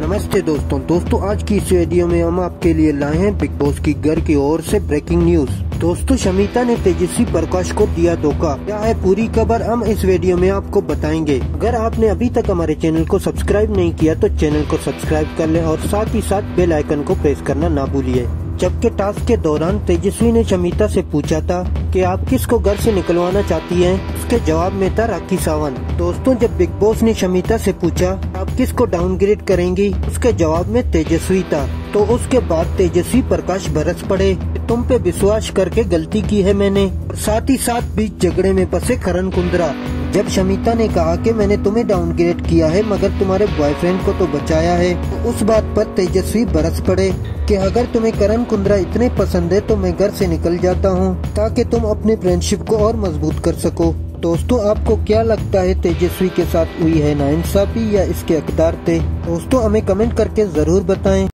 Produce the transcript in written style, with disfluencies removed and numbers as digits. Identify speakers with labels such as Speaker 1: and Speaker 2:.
Speaker 1: नमस्ते दोस्तों आज की इस वीडियो में हम आपके लिए लाए हैं बिग बॉस की घर की ओर से ब्रेकिंग न्यूज। दोस्तों शमिता ने तेजस्वी प्रकाश को दिया धोखा, क्या है पूरी खबर हम इस वीडियो में आपको बताएंगे। अगर आपने अभी तक हमारे चैनल को सब्सक्राइब नहीं किया तो चैनल को सब्सक्राइब कर लें और साथ ही साथ बेल आइकन को प्रेस करना ना भूलिए। जबकि टास्क के दौरान तेजस्वी ने शमिता से पूछा था कि आप किसको घर से निकलवाना चाहती हैं, उसके जवाब में था राखी सावंत। दोस्तों जब बिग बॉस ने शमिता से पूछा आप किसको डाउनग्रेड करेंगी, उसके जवाब में तेजस्वी था। तो उसके बाद तेजस्वी प्रकाश बरस पड़े, तुम पे विश्वास करके गलती की है मैंने। और साथ ही साथ बीच झगड़े में फंसे करण कुंद्रा। जब शमिता ने कहा कि मैंने तुम्हें डाउनग्रेड किया है मगर तुम्हारे बॉयफ्रेंड को तो बचाया है, तो उस बात पर तेजस्वी बरस पड़े कि अगर तुम्हें करण कुंद्रा इतने पसंद है तो मैं घर से निकल जाता हूँ ताकि तुम अपने फ्रेंडशिप को और मजबूत कर सको। दोस्तों आपको क्या लगता है, तेजस्वी के साथ हुई है नाइंसाफी या इसके हकदार थे? दोस्तों हमें कमेंट करके जरूर बताएं।